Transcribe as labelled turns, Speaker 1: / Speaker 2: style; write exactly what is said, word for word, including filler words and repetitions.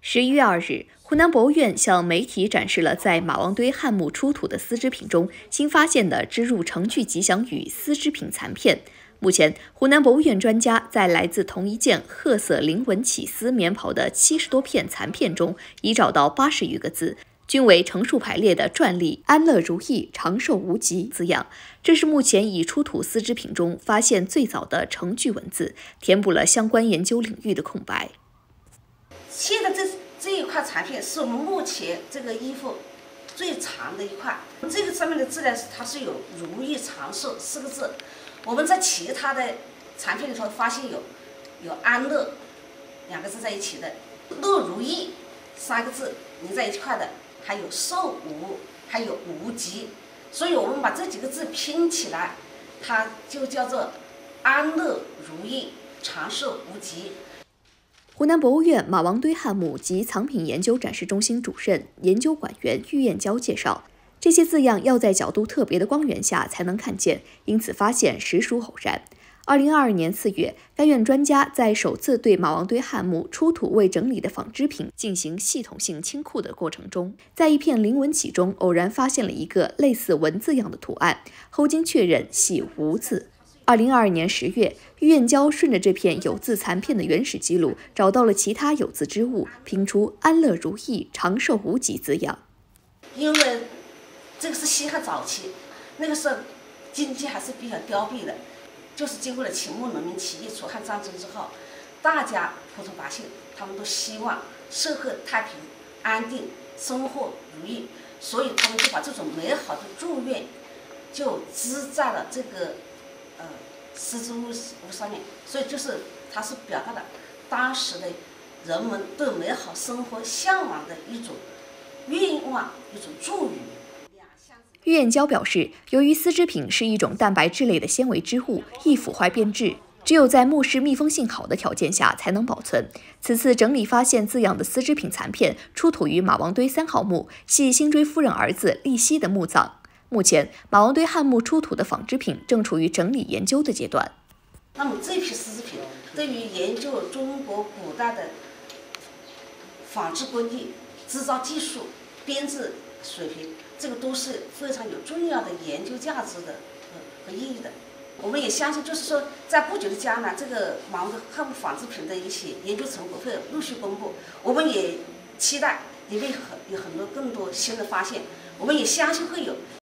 Speaker 1: 十一月二日，湖南博物院向媒体展示了在马王堆汉墓出土的丝织品中新发现的织入成句吉祥语丝织品残片。目前，湖南博物院专家在来自同一件褐色菱纹起丝棉袍的七十多片残片中，已找到八十余个字，均为成数排列的篆隶“安乐如意，长寿无疾”字样。这是目前已出土丝织品中发现最早的成句文字，填补了相关研究领域的空白。
Speaker 2: 现在这这一块残片是我们目前这个衣服最长的一块。这个上面的字呢，它是有“如意长寿”四个字。我们在其他的残片里头发现有有“安乐”两个字在一起的，“乐如意”三个字连在一块的，还有“寿无”，还有“无极”。所以我们把这几个字拼起来，它就叫做“安乐如意，长寿无极”。
Speaker 1: 湖南博物院马王堆汉墓及藏品研究展示中心主任、研究馆员郁艳娇介绍，这些字样要在角度特别的光源下才能看见，因此发现实属偶然。二零二二年四月，该院专家在首次对马王堆汉墓出土未整理的纺织品进行系统性清库的过程中，在一片菱纹起中偶然发现了一个类似文字样的图案，后经确认系“无”字。二零二二年十月，郁艳娇顺着这片有字残片的原始记录，找到了其他有字之物，拼出“安乐如意，长寿无疾”字样。
Speaker 2: 因为这个是西汉早期，那个时候经济还是比较凋敝的，就是经过了秦末农民起义、楚汉战争之后，大家普通百姓他们都希望社会太平、安定、生活如意，所以他们就把这种美好的祝愿就织在了这个呃丝织物物上面，所以就是它是表达了当时的人们对美好生活向往的一种愿望，一种祝语。
Speaker 1: 郁艳娇表示，由于丝织品是一种蛋白质类的纤维织物，易腐坏变质，只有在墓室密封性好的条件下才能保存。此次整理发现字样的丝织品残片出土于马王堆三号墓，系辛追夫人儿子立熙的墓葬。目前，马王堆汉墓出土的纺织品正处于整理研究的阶段。
Speaker 2: 那么这批丝织品对于研究中国古代的纺织工艺、制造技术、编制水平，这个都是非常有重要的研究价值的和意义的。我们也相信，就是说，在不久的将来，这个马王堆汉墓纺织品的一些研究成果会陆续公布。我们也期待里面很有很多更多新的发现，我们也相信会有。